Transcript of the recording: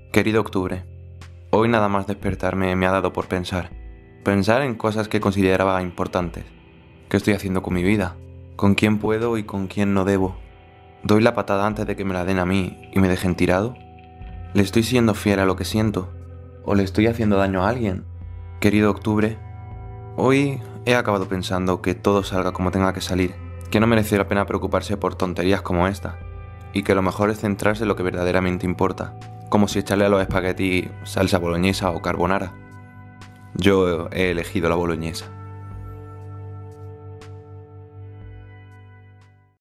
Querido octubre, hoy nada más despertarme me ha dado por pensar. Pensar en cosas que consideraba importantes. ¿Qué estoy haciendo con mi vida? ¿Con quién puedo y con quién no debo? ¿Doy la patada antes de que me la den a mí y me dejen tirado? ¿Le estoy siendo fiel a lo que siento? ¿O le estoy haciendo daño a alguien? Querido octubre, hoy he acabado pensando que todo salga como tenga que salir, que no merece la pena preocuparse por tonterías como esta, y que lo mejor es centrarse en lo que verdaderamente importa, como si echarle a los espaguetis salsa boloñesa o carbonara. Yo he elegido la boloñesa.